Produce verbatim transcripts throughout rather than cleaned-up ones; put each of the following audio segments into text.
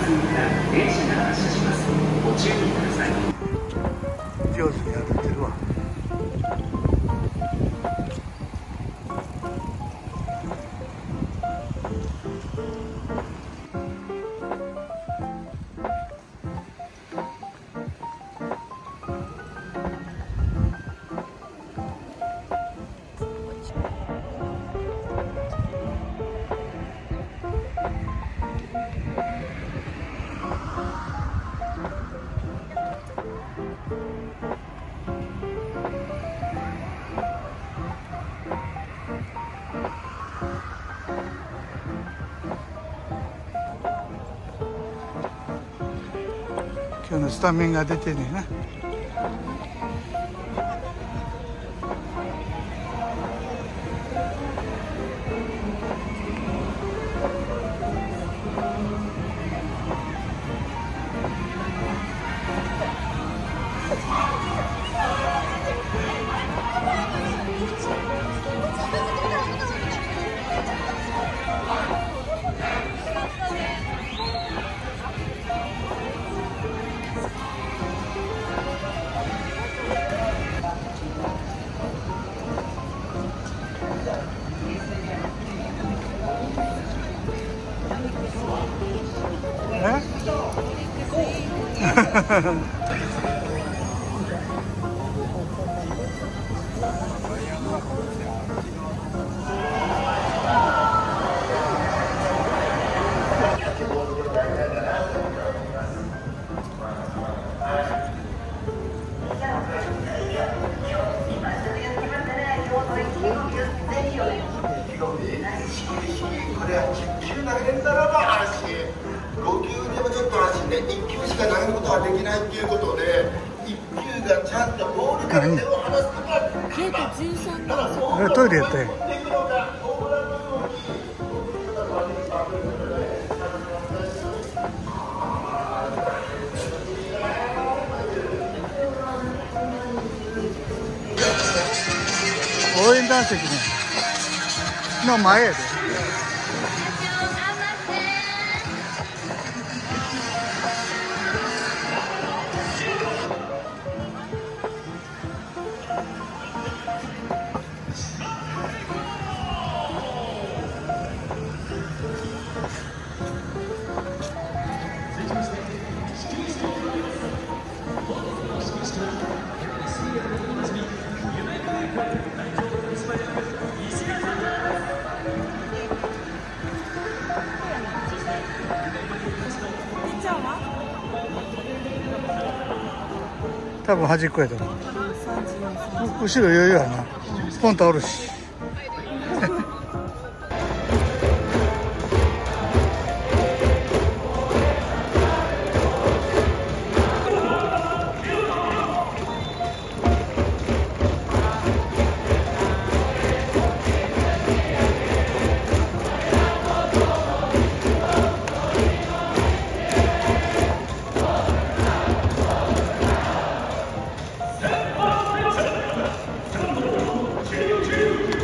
隅から電車が発車します。ご注意ください。 上手に歩いてるわ。今日のスタメンが出てねえな。 これはじゅっきゅう投げれたらば安心、ごきゅうでもちょっと安心で、いっきゅうしか投げることができないっていうことで、いっきゅうがちゃんとボールから手を離すとか、 ゼロじゅうさんだ。 トイレやったよ。応援団席ねの前やで。多分端っこやと思う。後ろ余裕やな。ポンとおるし。 Two.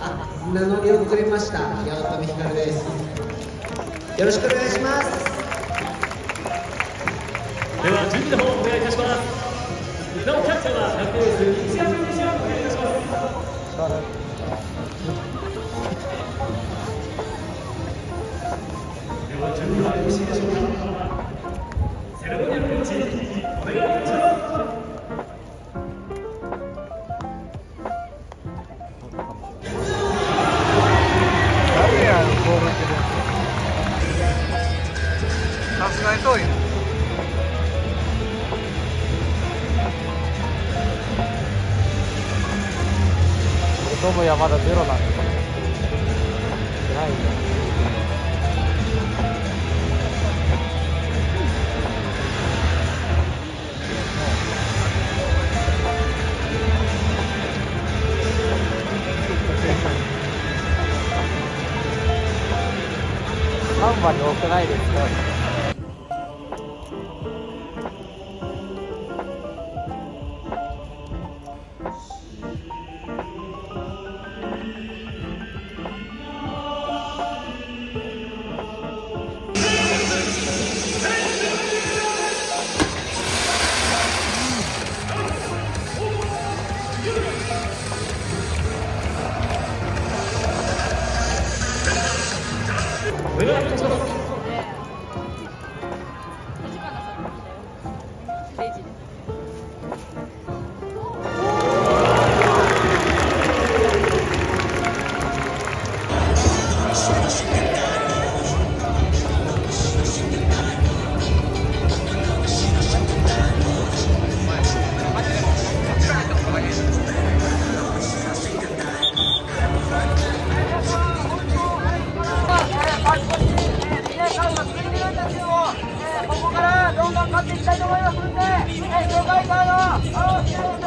あ、名乗り遅れました。八乙女光です。よろしくお願いします。 では準備の方お願いいたします。なおキャッチャーはひゃくレース西山選手をお願いいたします。では準備はよろしいでしょうか。セレモニアルピッチお願いいたします。 さすがに遠いな。 トムヤまだゼロなんですよ。ないんだ。さんばんに多くないですか。 お願いいたします。 ここからどんどん勝っていきたいと思いますので、紹介カードをよろしくお願いします。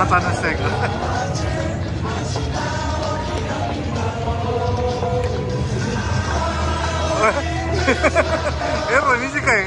楽しそうやから。やっぱ短い。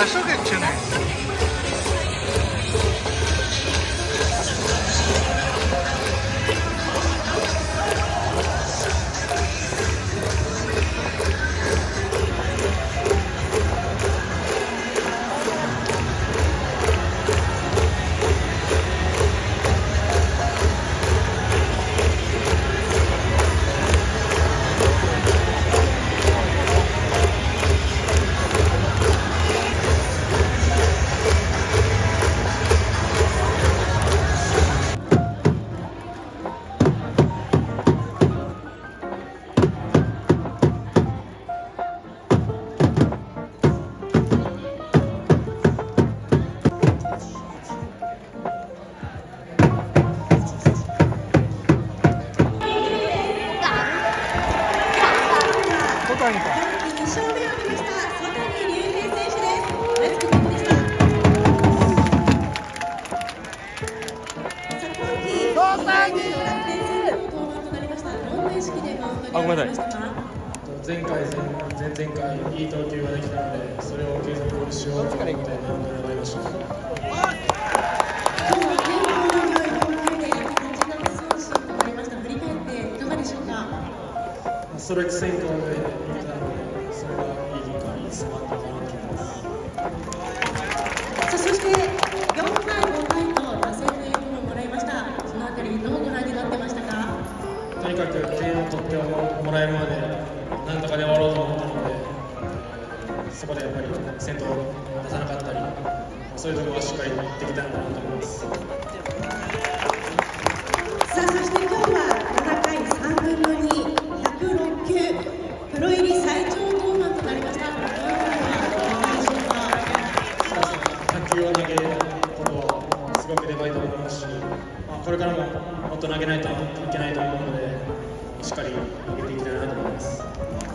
出しとけっちゅうねん。 あ、ごめんなさい。 前回、前前々回、いい投球ができたので、それを継続しようと思ってマウンドに上がりました。ストライク先行でいけたので、それがいい結果につながったかなと思います。 さあ、そしてよんかい、ごかいと打線の援護をもらいました。そのあたり、どうご覧になってましたか？ とにかく点を取ってもらえるまで、なんとかで終わろうと思ったので、そこでやっぱり先頭を出さなかったり、そういうところはしっかりできたのかなと思います。 さあ、そして今日はななかいさんぶんのに、ひゃくろっきゅう、プロ入り最長登板となりました。どういうふうにはどうでしょうか？ ひゃく球を投げることはすごくでかいと思いますし、まあ、これからももっと投げないといけないと思うので、しっかり投げていきたいなと思います。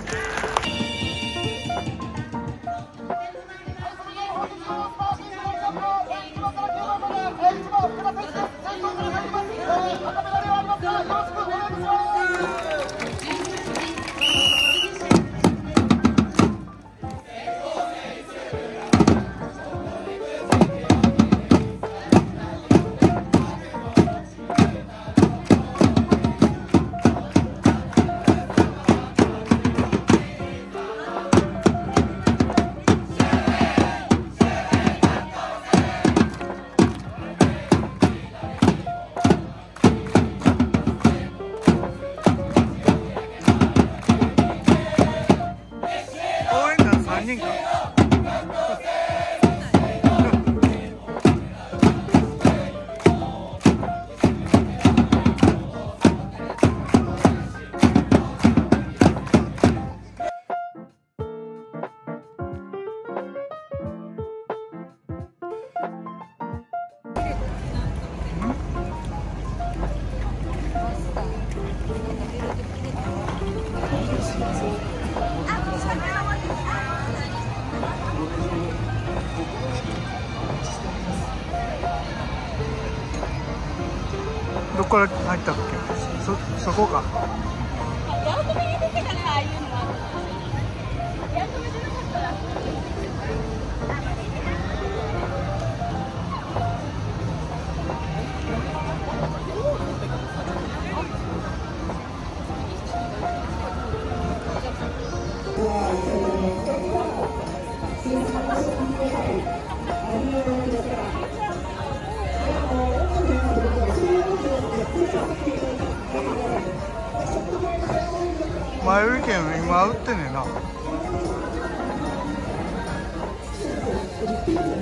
どこから入ったっけ？そ、そこか。 八乙女に出てからああいうのは八乙女じゃなかったら前売り券今売ってんねんな。